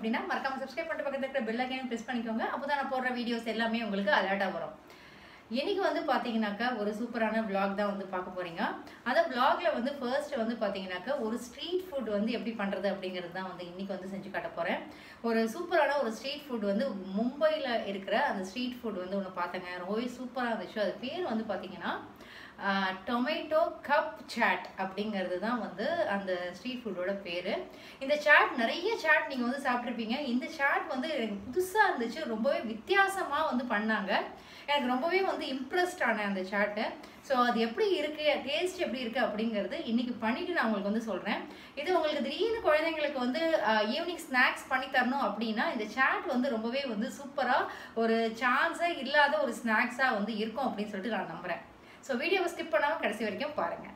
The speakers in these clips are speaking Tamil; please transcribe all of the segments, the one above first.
அப்படின்னா மறக்காம சப்ஸ்கிரைப் பண்ணிட்டு பக்கத்துல இருக்கிற பெல் ஐகானை பிரஸ் பண்ணிக்கோங்க. அப்பதான் நான் போடுற வீடியோஸ் எல்லாமே உங்களுக்கு அலர்ட்டா வரும். இன்னைக்கு வந்து பாத்தீங்கன்னாக்கா ஒரு சூப்பரான vlog தான் வந்து பார்க்க போறீங்க. அந்த vlogல வந்து ஃபர்ஸ்ட் வந்து பாத்தீங்கன்னாக்கா ஒரு ஸ்ட்ரீட் ஃபுட் வந்து எப்படி பண்றது அப்படிங்கிறது தான் வந்து இன்னைக்கு வந்து செஞ்சு காட்ட போறேன். ஒரு சூப்பரான ஒரு ஸ்ட்ரீட் ஃபுட் வந்து மும்பைல இருக்கிற அந்த ஸ்ட்ரீட் ஃபுட் வந்து ஒன்று பார்த்தேங்க. ரொம்பவே சூப்பராக இருந்துச்சு. அது பேர் வந்து பாத்தீங்கன்னா டொமேட்டோ கப் சாட் அப்படிங்கிறது தான் வந்து அந்த ஸ்ட்ரீட் ஃபுட்டோட பேர். இந்த சாட் நிறைய சாட் நீங்கள் வந்து சாப்பிட்ருப்பீங்க. இந்த சாட் வந்து எனக்கு புதுசாக இருந்துச்சு. ரொம்பவே வித்தியாசமாக வந்து பண்ணாங்க. எனக்கு ரொம்பவே வந்து இம்ப்ரெஸ்ட் ஆனேன் அந்த சாட்டு. ஸோ அது எப்படி இருக்குது, டேஸ்ட் எப்படி இருக்குது அப்படிங்கிறது இன்றைக்கி பண்ணிவிட்டு நான் உங்களுக்கு வந்து சொல்கிறேன். இது உங்களுக்கு திடீர்னு குழந்தைங்களுக்கு வந்து ஈவினிங் ஸ்நாக்ஸ் பண்ணி தரணும் அப்படின்னா இந்த சாட் வந்து ரொம்பவே வந்து சூப்பராக ஒரு சான்ஸே இல்லாத ஒரு ஸ்நாக்ஸாக வந்து இருக்கும் அப்படின்னு சொல்லிட்டு நான் நம்புகிறேன். ஸோ வீடியோவை ஸ்கிப் பண்ணாமல் கடைசி வரைக்கும் பாருங்கள்.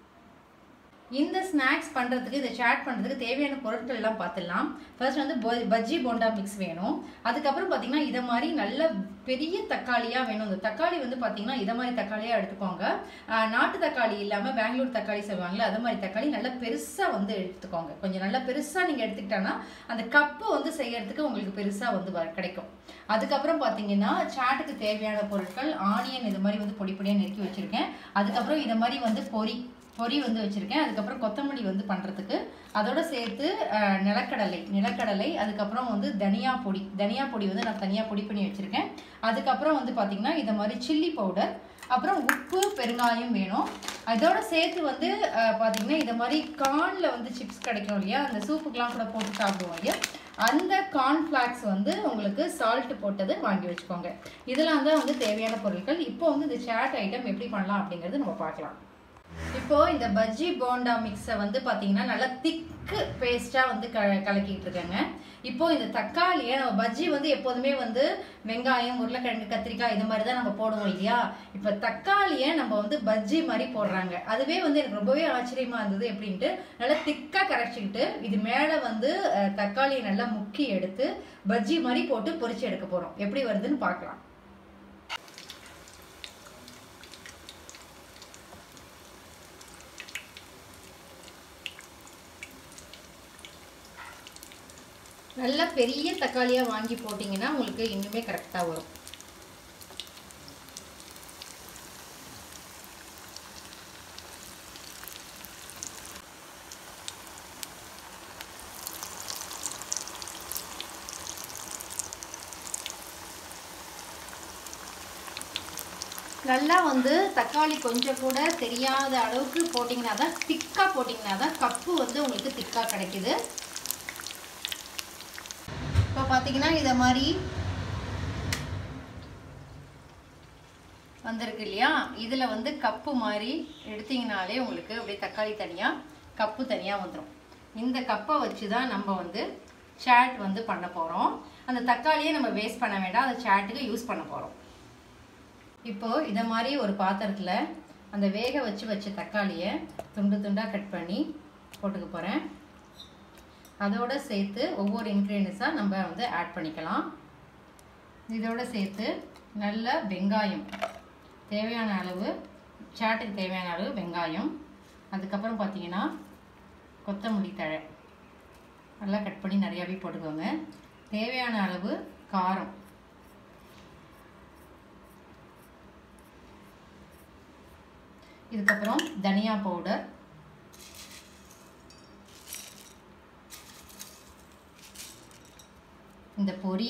இந்த ஸ்நாக்ஸ் பண்ணுறதுக்கு இந்த சாட் பண்ணுறதுக்கு தேவையான பொருட்கள் எல்லாம் பார்த்துடலாம். ஃபர்ஸ்ட் வந்து பஜ்ஜி போண்டா மிக்ஸ் வேணும். அதுக்கப்புறம் பார்த்தீங்கன்னா இதை மாதிரி நல்ல பெரிய தக்காளியாக வேணும். இந்த தக்காளி வந்து பார்த்தீங்கன்னா இதை மாதிரி தக்காளியாக எடுத்துக்கோங்க. நாட்டு தக்காளி இல்லாமல் பெங்களூர் தக்காளி செய்வாங்களே அது மாதிரி தக்காளி நல்லா பெருசாக வந்து எடுத்துக்கோங்க. கொஞ்சம் நல்லா பெருசாக நீங்கள் எடுத்துக்கிட்டாங்கன்னா அந்த கப்பு வந்து செய்யறதுக்கு உங்களுக்கு பெருசாக வந்து கிடைக்கும். அதுக்கப்புறம் பார்த்தீங்கன்னா சாட்டுக்கு தேவையான பொருட்கள் ஆனியன் இது மாதிரி வந்து பொடி பொடியாக நெருக்கி வச்சுருக்கேன். அதுக்கப்புறம் இதை மாதிரி வந்து பொரி வந்து வச்சுருக்கேன். அதுக்கப்புறம் கொத்தமல்லி வந்து பண்ணுறதுக்கு அதோட சேர்த்து நிலக்கடலை அதுக்கப்புறம் வந்து தனியா பொடி வந்து நான் தனியாக பொடி பண்ணி வச்சுருக்கேன். அதுக்கப்புறம் வந்து பார்த்திங்கன்னா இதை மாதிரி சில்லி பவுடர், அப்புறம் உப்பு பெருங்காயம் வேணும். அதோட சேர்த்து வந்து பார்த்திங்கன்னா இதை மாதிரி கார்னில் வந்து சிப்ஸ் கிடைக்கும் இல்லையா, அந்த சூப்புக்கெலாம் கூட போட்டு சாப்பிடுவோம் இல்லையா, அந்த கார்ன்ஃப்ளாக்ஸ் வந்து உங்களுக்கு சால்ட் போட்டது வாங்கி வச்சுக்கோங்க. இதெல்லாம் தான் வந்து தேவையான பொருட்கள். இப்போ வந்து இந்த சாட் ஐட்டம் எப்படி பண்ணலாம் அப்படிங்கிறது நம்ம பார்க்கலாம். இப்போ இந்த பஜ்ஜி போண்டா மிக்ஸை வந்து பார்த்தீங்கன்னா நல்லா திக்கு பேஸ்ட்டாக வந்து கலக்கிட்டு இருக்கேங்க. இப்போ இந்த தக்காளியை நம்ம பஜ்ஜி வந்து எப்போதுமே வந்து வெங்காயம், உருளைக்கிழங்கு, கத்திரிக்காய் இது மாதிரி தான் நம்ம போடுவோம் இல்லையா. இப்போ தக்காளியை நம்ம வந்து பஜ்ஜி மாதிரி போடுறாங்க. அதுவே வந்து எனக்கு ரொம்பவே ஆச்சரியமா இருந்தது. எப்படின்ட்டு நல்லா திக்காக கரைச்சிக்கிட்டு இது மேலே வந்து தக்காளியை நல்லா முக்கி எடுத்து பஜ்ஜி மாதிரி போட்டு பொரிச்சு எடுக்க போகிறோம். எப்படி வருதுன்னு பார்க்கலாம். நல்லா பெரிய தக்காளியாக வாங்கி போட்டிங்கன்னா உங்களுக்கு இன்னுமே கரெக்டாக வரும். நல்லா வந்து தக்காளி கொஞ்சம் கூட தெரியாத அளவுக்கு போட்டிங்கன்னா தான், திக்காக போட்டிங்கன்னா தான் கப்பு வந்து உங்களுக்கு திக்காக கிடைக்குது. இப்போ பார்த்தீங்கன்னா இதை மாதிரி வந்திருக்கு இல்லையா, இதில் வந்து கப்பு மாதிரி எடுத்தீங்கனாலே உங்களுக்கு அப்படியே தக்காளி தனியாக கப்பு தனியாக வந்துடும். இந்த கப்பை வச்சு தான் நம்ம வந்து சாட் வந்து பண்ண போகிறோம். அந்த தக்காளியை நம்ம வேஸ்ட் பண்ண வேண்டாம், அந்த சாட்டுக்கு யூஸ் பண்ண போகிறோம். இப்போது இதை மாதிரி ஒரு பாத்திரத்தில் அந்த வேக வச்ச தக்காளியை துண்டு துண்டாக கட் பண்ணி போட்டுக்க போகிறேன். அதோட சேர்த்து ஒவ்வொரு இன்க்ரீடியன்ஸாக நம்ம வந்து ஆட் பண்ணிக்கலாம். இதோட சேர்த்து நல்ல வெங்காயம், தேவையான அளவு சாட்டுக்கு தேவையான அளவு வெங்காயம், அதுக்கப்புறம் பார்த்தீங்கன்னா கொத்தமல்லி தழை நல்லா கட் பண்ணி நிறையாவே போட்டுக்கோங்க. தேவையான அளவு காரம், இதுக்கப்புறம் தனியா பவுடர், இந்த பொரி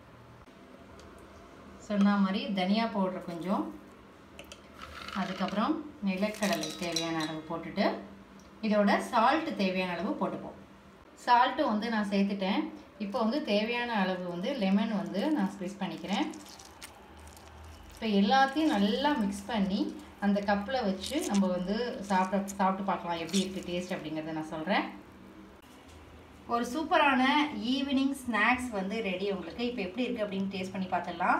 சொன்ன மாதிரி தனியா பவுடர் கொஞ்சம், அதுக்கப்புறம் நிலக்கடலை தேவையான அளவு போட்டுட்டு இதோட சால்ட் தேவையான அளவு போட்டுப்போம். சால்ட்டு வந்து நான் சேர்த்துட்டேன். இப்போ வந்து தேவையான அளவு வந்து லெமன் வந்து நான் ஸ்க்வீஸ் பண்ணிக்கிறேன். இப்போ எல்லாத்தையும் நல்லா மிக்ஸ் பண்ணி அந்த கப்பில் வச்சு நம்ம வந்து சாப்பிட்டு பார்க்கலாம் எப்படி இருக்குது டேஸ்ட் அப்படிங்கிறத நான் சொல்கிறேன். ஒரு சூப்பரான ஈவினிங் ஸ்நாக்ஸ் வந்து ரெடி உங்களுக்கு. இப்போ எப்படி இருக்குது அப்படின்னு டேஸ்ட் பண்ணி பார்த்துடலாம்.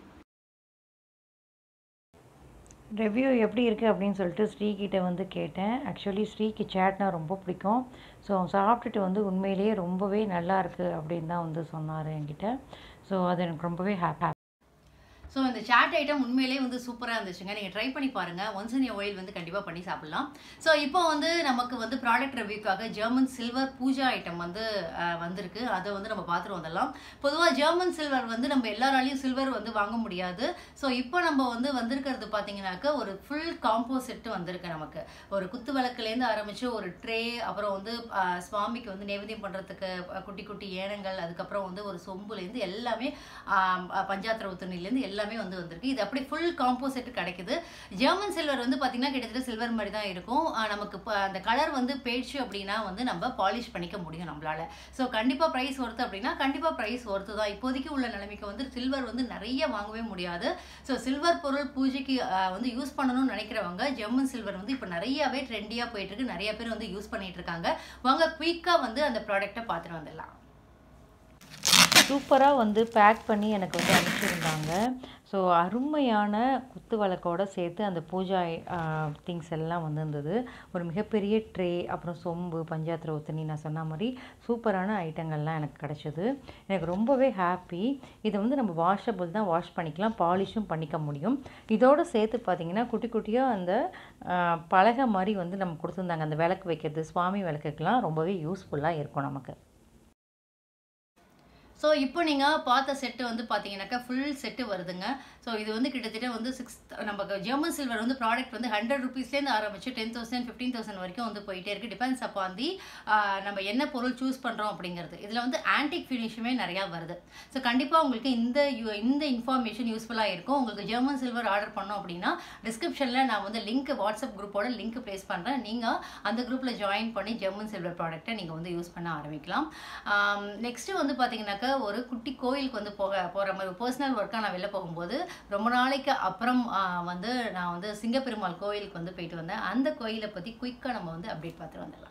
ரிவ்யூ எப்படி இருக்குது அப்படின்னு சொல்லிட்டு ஸ்ரீகிட்ட வந்து கேட்டேன். ஆக்சுவலி ஸ்ரீக்கு சாட்னா ரொம்ப பிடிக்கும். ஸோ சாப்பிட்டுட்டு வந்து உண்மையிலேயே ரொம்பவே நல்லா இருக்குது அப்படின்னு தான் வந்து சொன்னார் என்கிட்ட. ஸோ அது எனக்கு ரொம்பவே ஹாப்பி. ஸோ இந்த சாட் ஐட்டம் உண்மையிலேயே வந்து சூப்பராக இருந்துச்சுங்க. நீங்கள் ட்ரை பண்ணி பாருங்கள். ஒன்ஸ் இன் எ ஒயில் வந்து கண்டிப்பாக பண்ணி சாப்பிட்லாம். ஸோ இப்போ வந்து நமக்கு வந்து ப்ராடக்ட் ரிவ்யூக்காக ஜெர்மன் சில்வர் பூஜா ஐட்டம் வந்து வந்திருக்கு. அதை வந்து நம்ம பார்த்துட்டு வந்துடலாம். பொதுவாக ஜெர்மன் சில்வர் வந்து நம்ம எல்லாராலையும் சில்வர் வந்து வாங்க முடியாது. ஸோ இப்போ நம்ம வந்து வந்திருக்கிறது பார்த்தீங்கன்னாக்க ஒரு ஃபுல் காம்போ செட்டு வந்திருக்கு. நமக்கு ஒரு குத்து விளக்குலேருந்து ஆரம்பித்து ஒரு ட்ரே, அப்புறம் வந்து சுவாமிக்கு வந்து நைவேத்தியம் பண்ணுறதுக்கு குட்டி குட்டி ஏனங்கள், அதுக்கப்புறம் வந்து ஒரு சொம்புலேருந்து எல்லாமே பஞ்சாத்திர உத்தரணிலேருந்து எல்லாமே வந்து வந்திருக்கு. இது அப்படி ஃபுல் காம்போ செட்டு கிடைக்குது. ஜெர்மன் சில்வர் வந்து பார்த்தீங்கன்னா கிட்டத்தட்ட சில்வர் மாதிரி தான் இருக்கும். நமக்கு அந்த கலர் வந்து போயிடுச்சு அப்படின்னா வந்து நம்ம பாலிஷ் பண்ணிக்க முடியும் நம்மளால. ஸோ கண்டிப்பாக ப்ரைஸ் ஒர்த்து அப்படின்னா கண்டிப்பாக ப்ரைஸ் ஒர்த்து தான். இப்போதைக்கு உள்ள நிலைமைக்கு வந்து சில்வர் வந்து நிறைய வாங்கவே முடியாது. ஸோ சில்வர் பொருள் பூஜைக்கு வந்து யூஸ் பண்ணணும்னு நினைக்கிறவங்க ஜெர்மன் சில்வர் வந்து இப்போ நிறையவே ட்ரெண்டியாக போயிட்டு இருக்கு. நிறைய பேர் வந்து யூஸ் பண்ணிட்டு இருக்காங்க. வாங்க குயிக்காக வந்து அந்த ப்ராடக்ட்டை பார்த்துட்டு வந்துடலாம். சூப்பராக வந்து பேக் பண்ணி எனக்கு வந்து அனுப்பிச்சிருந்தாங்க. ஸோ அருமையான குத்து விளக்கோடு சேர்த்து அந்த பூஜா திங்ஸ் எல்லாம் வந்து இருந்தது. ஒரு மிகப்பெரிய ட்ரே, அப்புறம் சொம்பு, பஞ்சாத்திர உத்தனி, நான் சொன்ன மாதிரி சூப்பரான ஐட்டங்கள்லாம் எனக்கு கிடச்சிது. எனக்கு ரொம்பவே ஹாப்பி. இதை வந்து நம்ம வாஷபிள் தான், வாஷ் பண்ணிக்கலாம், பாலிஷும் பண்ணிக்க முடியும். இதோடு சேர்த்து பார்த்திங்கன்னா குட்டி குட்டியாக அந்த பலகை மாதிரி வந்து நம்ம கொடுத்துருந்தாங்க. அந்த விளக்கு வைக்கிறது, சுவாமி விளக்குக்கெலாம் ரொம்பவே யூஸ்ஃபுல்லாக இருக்கும் நமக்கு. ஸோ இப்போ நீங்கள் பார்த்த செட்டு வந்து பார்த்தீங்கன்னாக்கா ஃபுல் செட்டு வருதுங்க. ஸோ இது வந்து கிட்டத்தட்ட வந்து நம்ம ஜெர்மன் சில்வர் வந்து ப்ராடக்ட் வந்து 100 ரூபீஸ்லேருந்து ஆரம்பிச்சு 10,000 15,000 வரைக்கும் வந்து போயிட்டே இருக்குது. டிபெண்ட்ஸ் அப்பான் தி நம்ம என்ன பொருள் சூஸ் பண்ணுறோம் அப்படிங்கிறது. இதில் வந்து ஆன்டிக் ஃபினிஷுமே நிறையா வருது. ஸோ கண்டிப்பாக உங்களுக்கு இந்த இன்ஃபர்மேஷன் யூஸ்ஃபுல்லாக இருக்கும். உங்களுக்கு ஜெர்மன் சில்வர் ஆர்டர் பண்ணோம் அப்படின்னா டிஸ்கிரிப்ஷனில் நான் வந்து லிங்க், வாட்ஸ்அப் குரூப்போட லிங்க் ப்ளேஸ் பண்ணுறேன். நீங்கள் அந்த குரூப்பில் ஜாயின் பண்ணி ஜெர்மன் சில்வர் ப்ராடக்ட்டை நீங்கள் வந்து யூஸ் பண்ண ஆரம்பிக்கலாம். நெக்ஸ்ட்டு வந்து பார்த்தீங்கன்னாக்கா ஒரு குட்டி கோயிலுக்கு வந்து போகிற மாதிரி பர்சனல் ஒர்க்காக நான் வெளில போகும்போது ரொம்ப நாளைக்கு அப்புறம் வந்து நான் வந்து சிங்கப்பெருமாள் கோயிலுக்கு வந்து போயிட்டு வந்தேன். அந்த கோயிலை பற்றி குயிக்காக நம்ம வந்து அப்டேட் பார்த்துட்டு வந்துடலாம்.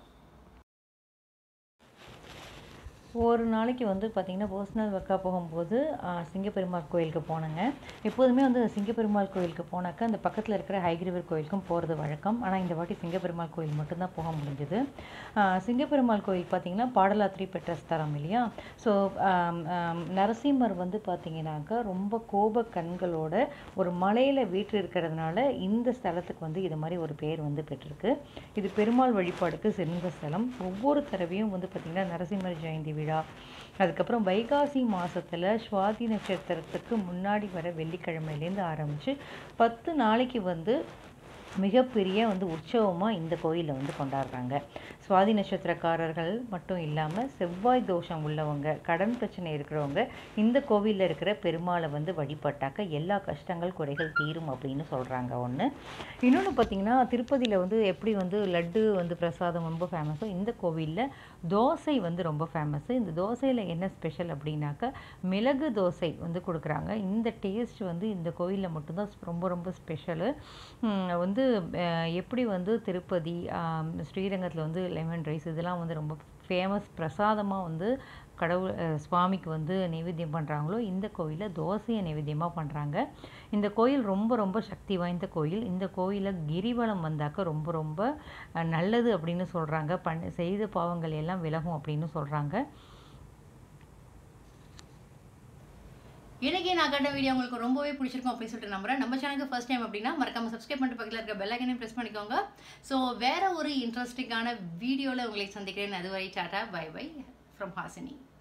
ஒரு நாளைக்கு வந்து பார்த்திங்கன்னா பர்சனல் ஒர்க்காக போகும்போது சிங்கப்பெருமாள் கோயிலுக்கு போனேங்க. எப்போதுமே வந்து சிங்கப்பெருமாள் கோயிலுக்கு போனாக்கா அந்த பக்கத்தில் இருக்கிற ஹைகிரிவர் கோயிலுக்கும் போகிறது வழக்கம். ஆனால் இந்த வாட்டி சிங்கப்பெருமாள் கோயில் மட்டும்தான் போக முடிஞ்சது. சிங்கப்பெருமாள் கோயில் பார்த்திங்கன்னா பாடலாத்திரி பெற்ற ஸ்தலம் இல்லையா. ஸோ நரசிம்மர் வந்து பார்த்திங்கனாக்கா ரொம்ப கோப கண்களோட ஒரு மலையில் வீட்டு இருக்கிறதுனால இந்த ஸ்தலத்துக்கு வந்து இது மாதிரி ஒரு பேர் வந்து பெற்றிருக்கு. இது பெருமாள் வழிபாடுக்கு சிறந்த ஸ்தலம். ஒவ்வொரு தடவையும் வந்து பார்த்திங்கன்னா நரசிம்மர் ஜெயந்தி விழா, அதுக்கப்புறம் வைகாசி மாதத்தில் சுவாதி நட்சத்திரத்துக்கு முன்னாடி வர வெள்ளிக்கிழமையிலேருந்து ஆரம்பித்து 10 நாளைக்கு வந்து மிகப்பெரிய வந்து உற்சவமாக இந்த கோயிலில் வந்து கொண்டாடுறாங்க. சுவாதி நட்சத்திரக்காரர்கள் மட்டும் இல்லாமல் செவ்வாய் தோஷம் உள்ளவங்க, கடன் பிரச்சனை இருக்கிறவங்க இந்த கோவிலில் இருக்கிற பெருமாளை வந்து வழிபட்டாக்க எல்லா கஷ்டங்கள் குறைகள் தீரும் அப்படின்னு சொல்கிறாங்க. ஒன்று. இன்னொன்று பார்த்திங்கன்னா திருப்பதியில் வந்து எப்படி வந்து லட்டு வந்து பிரசாதம் ரொம்ப ஃபேமஸோ இந்த கோவிலில் தோசை வந்து ரொம்ப ஃபேமஸ்ஸு. இந்த தோசையில் என்ன ஸ்பெஷல் அப்படின்னாக்கா மிளகு தோசை வந்து கொடுக்குறாங்க. இந்த டேஸ்ட் வந்து இந்த கோயிலில் மட்டும்தான் ரொம்ப ரொம்ப ஸ்பெஷலு. வந்து எப்படி வந்து திருப்பதி, ஸ்ரீரங்கத்தில் வந்து லெமன் ரைஸ் இதெல்லாம் வந்து ரொம்ப ஃபேமஸ் பிரசாதமாக வந்து சுவாமிக்கு வந்து நைவேத்தியம் பண்ணுறாங்களோ இந்த கோயிலில் தோசையை நைவேத்தியமாக பண்ணுறாங்க. இந்த கோயில் ரொம்ப ரொம்ப சக்தி வாய்ந்த கோயில். இந்த கோயிலில் கிரிவலம் வந்தாக்க ரொம்ப ரொம்ப நல்லது அப்படின்னு சொல்கிறாங்க. செய்த பாவங்கள் எல்லாம் விலகும் அப்படின்னு சொல்கிறாங்க. இன்னைக்கு நான் கண்ட வீடியோ உங்களுக்கு ரொம்பவே பிடிச்சிருக்கும் அப்படின்னு சொல்லிட்டு நம்புறேன். நம்ம சேனலுக்கு ஃபர்ஸ்ட் டைம் அப்படின்னா மறக்காம சப்ஸ்கிரைப் பண்ணிட்டு பக்கத்தில் இருக்க பெல் ஐக்கனையும் ப்ரெஸ் பண்ணிக்கோங்க. ஸோ வேற ஒரு இன்ட்ரெஸ்டிங்கான வீடியோவில் உங்களை சந்திக்கிறேன். அதுவரை டாடா, பை பை ஃப்ரம் ஹாசினி.